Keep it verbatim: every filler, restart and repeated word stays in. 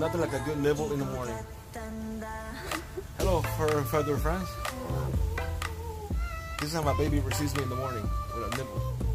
Nothing like a good nibble in the morning. Hello, fur feather friends. This is how my baby receives me in the morning, with a nibble.